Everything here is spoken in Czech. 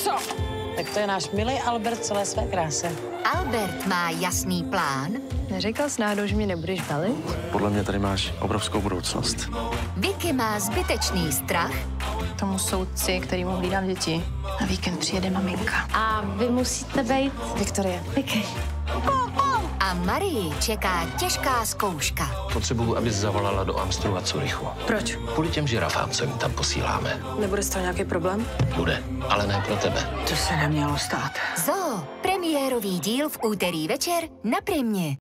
Co? Tak to je náš milý Albert celé své kráse. Albert má jasný plán. Neříkal jsi náhodou, že mě nebudeš balit? Podle mě tady máš obrovskou budoucnost. Vicky má zbytečný strach. Tomu soudci, kterýmu hlídám děti. Na víkend přijede maminka. A vy musíte být Viktorie. Vicky. A Marii čeká těžká zkouška. Potřebuju, abys zavolala do Amstru a Curychu. Proč? Kvůli těm žirafám, co jim tam posíláme. Nebude z toho nějaký problém? Bude, ale ne pro tebe. To se nemělo stát. Zoo. Premiérový díl v úterý večer na Primě.